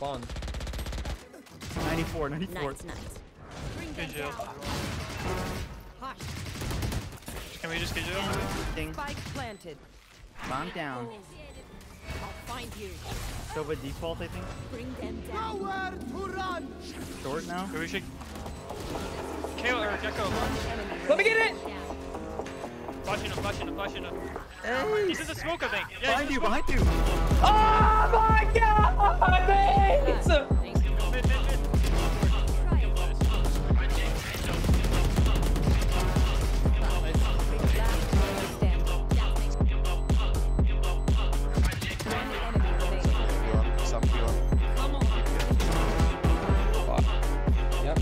spawn. 94, 94. Nice. Good job. Can we just get you? Ding. Spike planted. Bomb down. I'll find you. Sova default, I think. Bring them down. Nowhere to run. Short now. We should. Kale or Gecko. Let me get it! Flashing him. Hey. He's in the smoke, I think. Yeah, Behind he's you, in the behind you. Oh my god! Mate! smoke. Mid. Yep.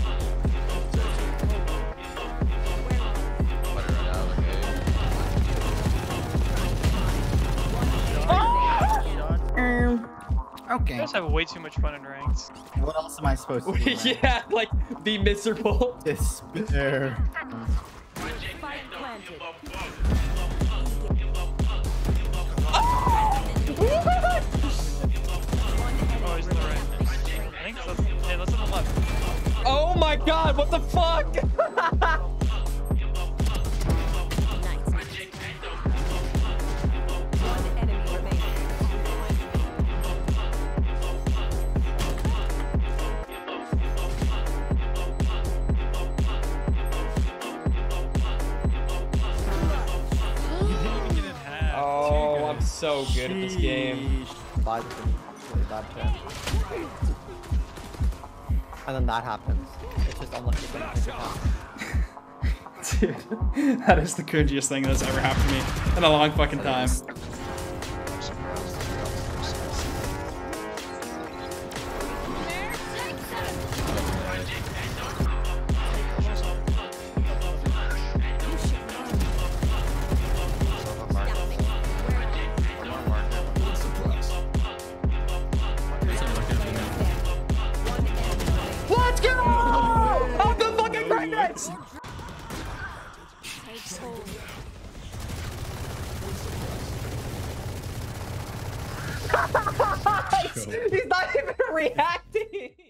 Okay. You guys have way too much fun in ranks. What else am I supposed to do? Yeah, like, be miserable. Despair. Spike planted. Oh, he's on the right. I think that's, hey, that's on the left. Oh my god, what the fuck? One enemy remaining. He didn't even get in half. Oh, I'm so good at this game. Bad thing. Really bad chance. And then that happens. It's just unlucky thing that could happen. Dude, that is the cringiest thing that's ever happened to me in a long fucking time. Let's go! I'm the fucking greatest! He's not even reacting!